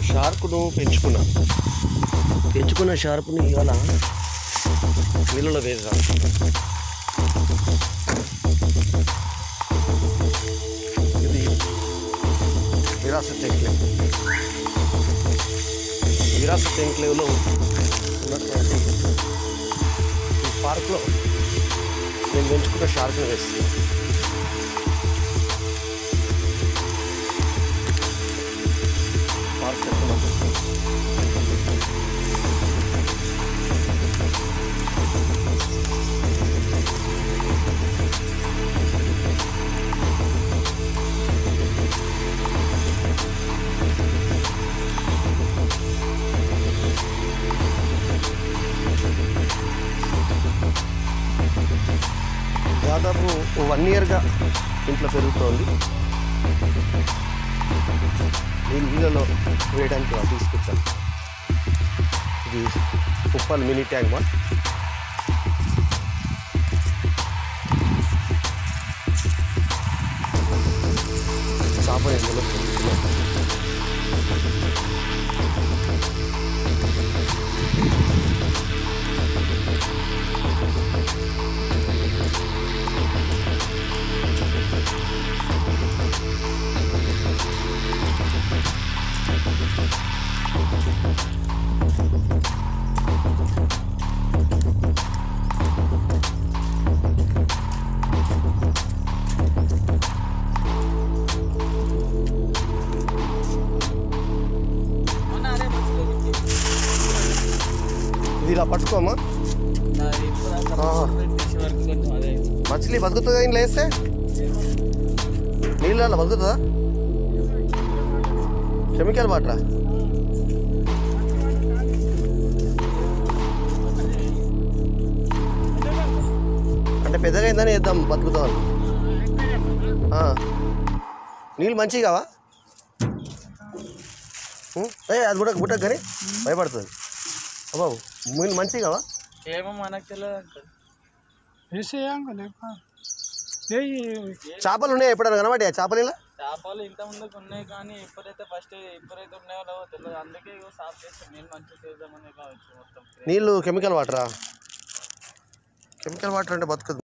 షార్క్ను పెంచుకున్న షార్క్ని ఇవాళ నీళ్ళలో వేసాం. ఇది విరాసత్ ఎంక్లేవ్లో ఉన్నటువంటి ఈ పార్క్లో నేను పెంచుకున్న షార్క్ని వేస్తున్నాను. పార్క్ దాదాపు 1 ఇయర్గా ఇంట్లో పెరుగుతోంది. ఈ నీళ్ళలో వేయడానికి తీసుకొచ్చాను. ఇది ఉప్పల్ మినీ ట్యాంక్ బాల్. చేప ఇందులో ఇది ఇలా పట్టుకోమా. మచిలీ బతుకుతుందా ఇంట్లో వేస్తే? నీళ్ళలో బతుకుతుందా? కెమికల్ వాటరా? అంటే పెద్దగా అయిందని వేద్దాం బతుకుతాం. నీళ్ళు మంచివి కావా? అది గుట్టకు కానీ భయపడుతుంది. బాబు నీళ్ళు మంచివి కావా? ఏమో మనకు తెలియదు. చేపలు ఉన్నాయి ఎప్పుడైనా కనబడి? చేపలు ఇలా చేపలు ఇంత ముందుకు ఉన్నాయి కానీ ఎప్పుడైతే ఉన్నాయో తెలియదు. అందుకే సాఫ్ చేస్తాం. నీళ్ళు మంచిగా చేద్దామని కావచ్చు. మొత్తం నీళ్ళు కెమికల్ వాటరా? కెమికల్ వాటర్ అంటే బతుకదు.